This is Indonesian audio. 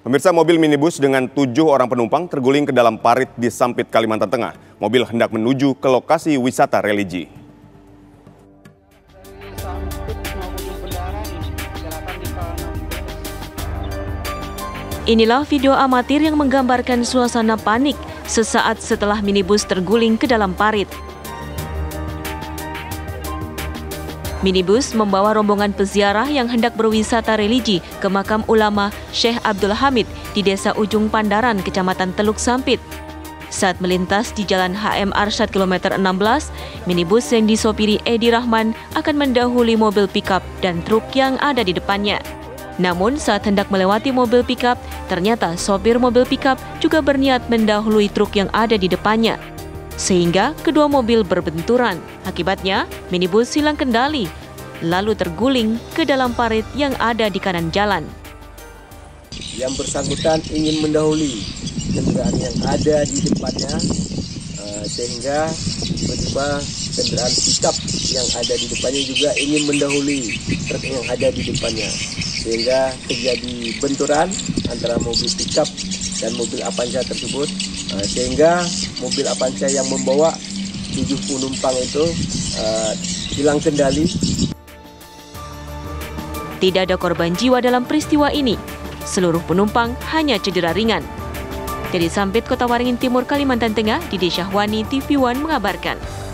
Pemirsa, mobil minibus dengan 7 orang penumpang terguling ke dalam parit di Sampit, Kalimantan Tengah. Mobil hendak menuju ke lokasi wisata religi. Inilah video amatir yang menggambarkan suasana panik sesaat setelah minibus terguling ke dalam parit. Minibus membawa rombongan peziarah yang hendak berwisata religi ke makam ulama Syekh Abdul Hamid di Desa Ujung Pandaran, Kecamatan Teluk Sampit. Saat melintas di Jalan HM Arsyad kilometer 16, minibus yang disopiri Edi Rahman akan mendahului mobil pickup dan truk yang ada di depannya. Namun saat hendak melewati mobil pickup, ternyata sopir mobil pickup juga berniat mendahului truk yang ada di depannya. Sehingga kedua mobil berbenturan. Akibatnya, minibus hilang kendali, lalu terguling ke dalam parit yang ada di kanan jalan. Yang bersangkutan ingin mendahului kendaraan yang ada di depannya, sehingga tiba-tiba kendaraan pickup yang ada di depannya juga ingin mendahului truk yang ada di depannya. Sehingga terjadi benturan antara mobil pickup dan mobil Avanza tersebut, sehingga mobil Avanza yang membawa 7 penumpang itu hilang kendali. Tidak ada korban jiwa dalam peristiwa ini. Seluruh penumpang hanya cedera ringan. Dari Sampit, Kota Waringin Timur, Kalimantan Tengah, Didi Syahwani, TV One mengabarkan.